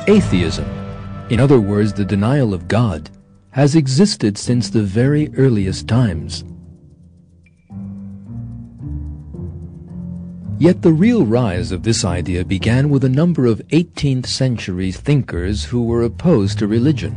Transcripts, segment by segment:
Atheism, in other words the denial of God, has existed since the very earliest times. Yet the real rise of this idea began with a number of 18th century thinkers who were opposed to religion.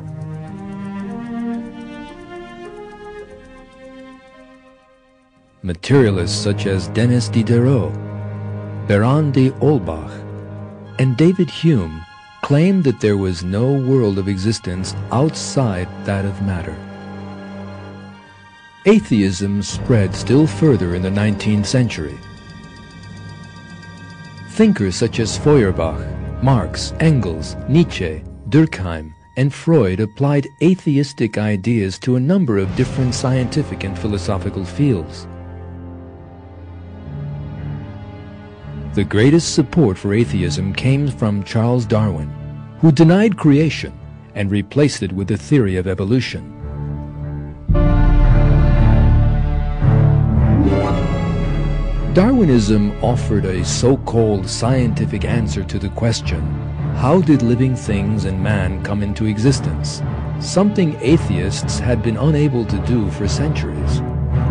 Materialists such as Denis Diderot, Baron de Holbach, and David Hume claimed that there was no world of existence outside that of matter. Atheism spread still further in the 19th century. Thinkers such as Feuerbach, Marx, Engels, Nietzsche, Durkheim, and Freud applied atheistic ideas to a number of different scientific and philosophical fields. The greatest support for atheism came from Charles Darwin, who denied creation and replaced it with the theory of evolution. Darwinism offered a so-called scientific answer to the question, how did living things and man come into existence? Something atheists had been unable to do for centuries.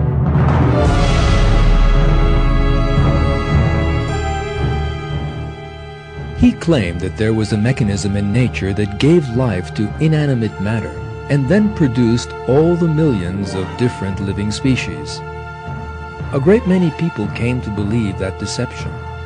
He claimed that there was a mechanism in nature that gave life to inanimate matter and then produced all the millions of different living species. A great many people came to believe that deception.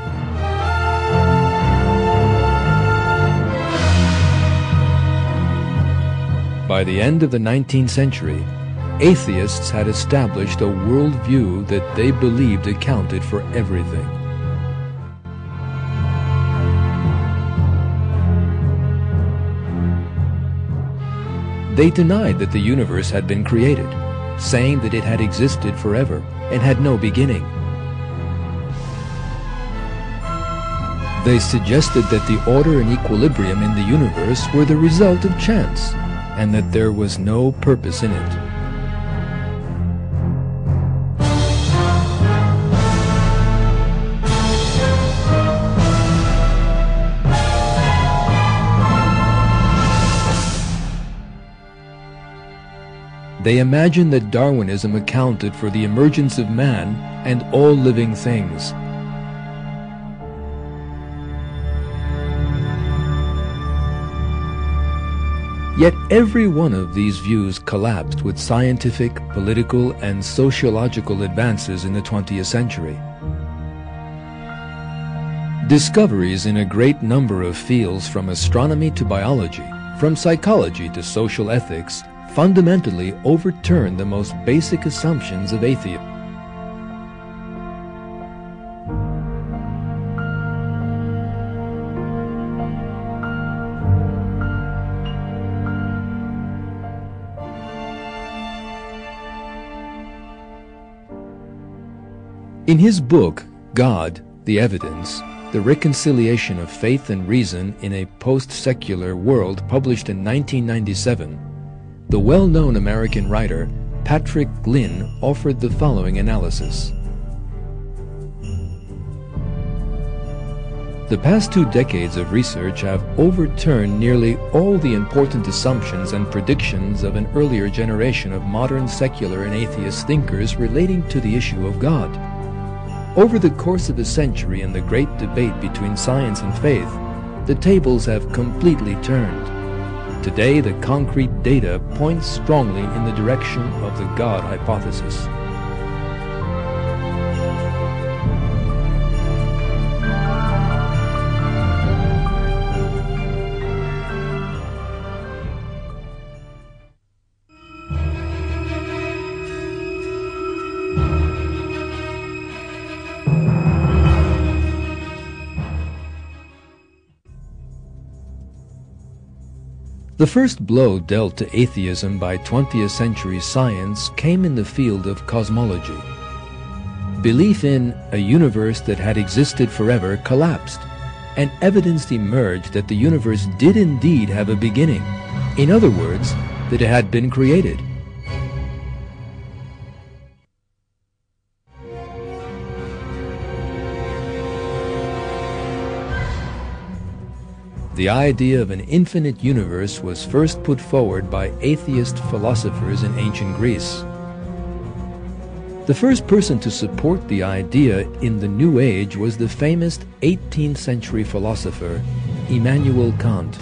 By the end of the 19th century, atheists had established a worldview that they believed accounted for everything. They denied that the universe had been created, saying that it had existed forever and had no beginning. They suggested that the order and equilibrium in the universe were the result of chance, and that there was no purpose in it. They imagined that Darwinism accounted for the emergence of man and all living things. Yet every one of these views collapsed with scientific, political, and sociological advances in the 20th century. Discoveries in a great number of fields, from astronomy to biology, from psychology to social ethics, fundamentally overturned the most basic assumptions of atheism. In his book, God, the Evidence, The Reconciliation of Faith and Reason in a Post-Secular World, published in 1997, the well-known American writer Patrick Glynn offered the following analysis. The past 2 decades of research have overturned nearly all the important assumptions and predictions of an earlier generation of modern secular and atheist thinkers relating to the issue of God. Over the course of a century and the great debate between science and faith, the tables have completely turned. Today, the concrete data points strongly in the direction of the God hypothesis. The first blow dealt to atheism by 20th century science came in the field of cosmology. Belief in a universe that had existed forever collapsed, and evidence emerged that the universe did indeed have a beginning. In other words, that it had been created. The idea of an infinite universe was first put forward by atheist philosophers in ancient Greece. The first person to support the idea in the New Age was the famous 18th century philosopher Immanuel Kant.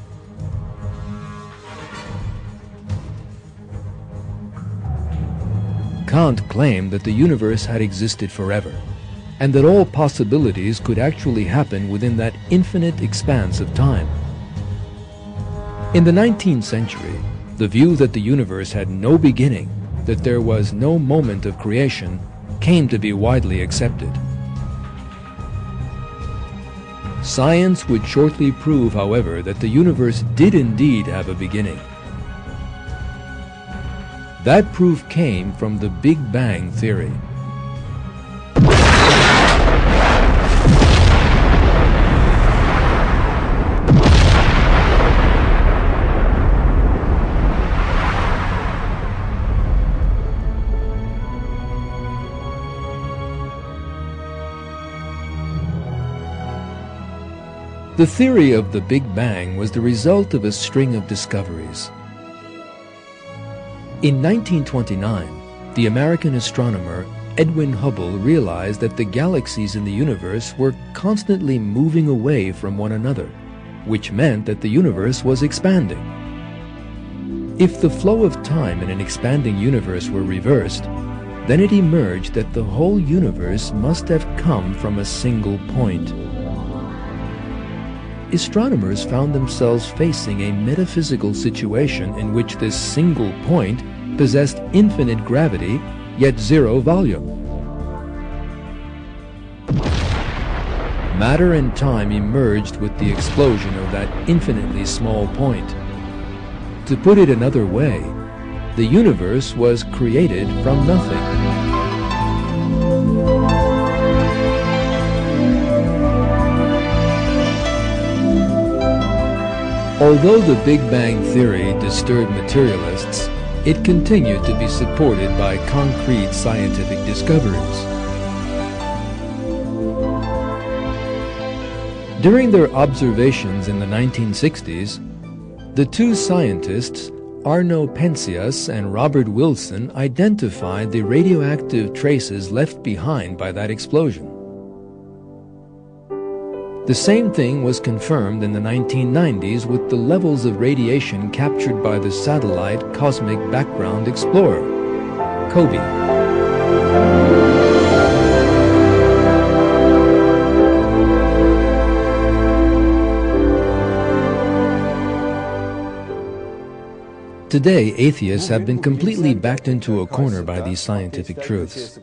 Kant claimed that the universe had existed forever, and that all possibilities could actually happen within that infinite expanse of time. In the 19th century, the view that the universe had no beginning, that there was no moment of creation, came to be widely accepted. Science would shortly prove, however, that the universe did indeed have a beginning. That proof came from the Big Bang theory. The theory of the Big Bang was the result of a string of discoveries. In 1929, the American astronomer Edwin Hubble realized that the galaxies in the universe were constantly moving away from one another, which meant that the universe was expanding. If the flow of time in an expanding universe were reversed, then it emerged that the whole universe must have come from a single point. Astronomers found themselves facing a metaphysical situation in which this single point possessed infinite gravity, yet zero volume. Matter and time emerged with the explosion of that infinitely small point. To put it another way, the universe was created from nothing. Although the Big Bang theory disturbed materialists, it continued to be supported by concrete scientific discoveries. During their observations in the 1960s, the two scientists, Arno Penzias and Robert Wilson, identified the radioactive traces left behind by that explosion. The same thing was confirmed in the 1990s with the levels of radiation captured by the satellite Cosmic Background Explorer, COBE. Today, atheists have been completely backed into a corner by these scientific truths.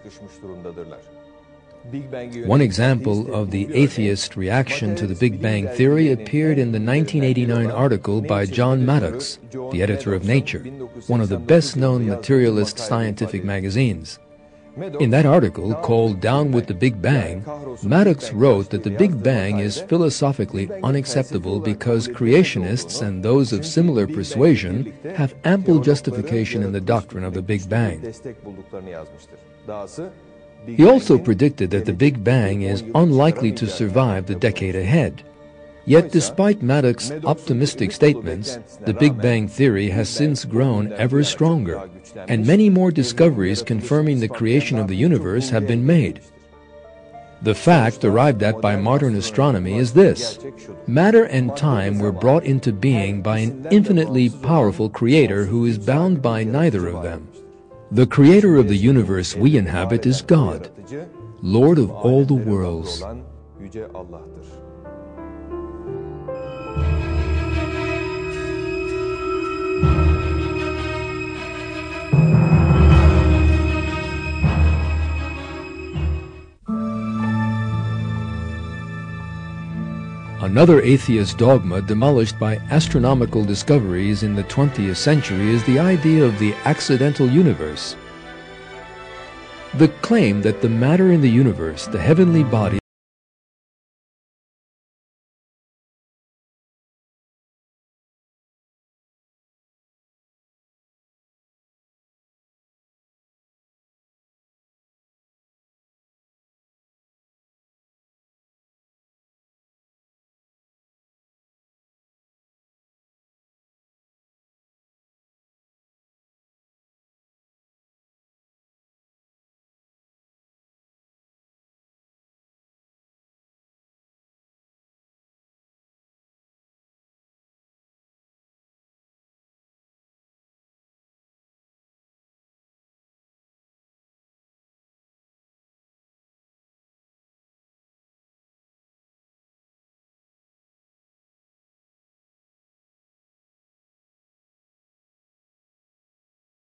One example of the atheist reaction to the Big Bang theory appeared in the 1989 article by John Maddox, the editor of Nature, one of the best-known materialist scientific magazines. In that article, called Down with the Big Bang, Maddox wrote that the Big Bang is philosophically unacceptable because creationists and those of similar persuasion have ample justification in the doctrine of the Big Bang. He also predicted that the Big Bang is unlikely to survive the decade ahead. Yet despite Maddox's optimistic statements, the Big Bang theory has since grown ever stronger, and many more discoveries confirming the creation of the universe have been made. The fact arrived at by modern astronomy is this: matter and time were brought into being by an infinitely powerful creator who is bound by neither of them. The creator of the universe we inhabit is God, Lord of all the worlds. Another atheist dogma demolished by astronomical discoveries in the 20th century is the idea of the accidental universe. The claim that the matter in the universe, the heavenly body,